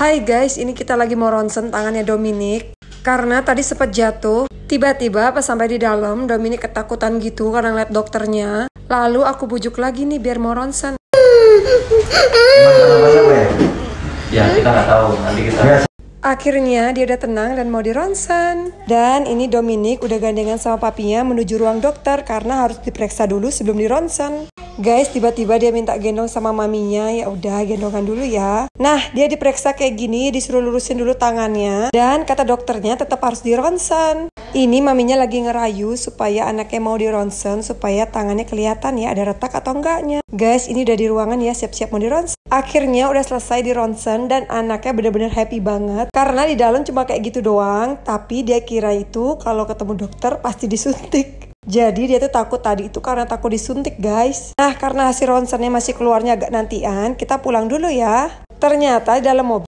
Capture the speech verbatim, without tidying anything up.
Hai guys, ini kita lagi mau ronsen tangannya Dominic. Karena tadi sempat jatuh. Tiba-tiba pas sampai di dalam, Dominic ketakutan gitu karena ngeliat dokternya. Lalu aku bujuk lagi nih biar mau ronsen. Emang kenapa siapa ya? Ya kita nggak tahu, nanti kita... Akhirnya dia udah tenang dan mau dironsen. Dan ini Dominic udah gandengan sama papinya menuju ruang dokter karena harus diperiksa dulu sebelum dironsen. Guys, tiba-tiba dia minta gendong sama maminya. Ya udah, gendongan dulu ya. Nah, dia diperiksa kayak gini, disuruh lurusin dulu tangannya. Dan kata dokternya tetap harus dironsen. Ini maminya lagi ngerayu supaya anaknya mau dironsen, supaya tangannya kelihatan ya ada retak atau enggaknya. Guys, ini udah di ruangan ya, siap-siap mau dironsen. Akhirnya udah selesai dironsen dan anaknya bener-bener happy banget. Karena di dalam cuma kayak gitu doang, tapi dia kira itu kalau ketemu dokter pasti disuntik. Jadi dia tuh takut tadi itu karena takut disuntik guys. Nah, karena hasil ronsennya masih keluarnya agak nantian, kita pulang dulu ya. Ternyata di dalam mobil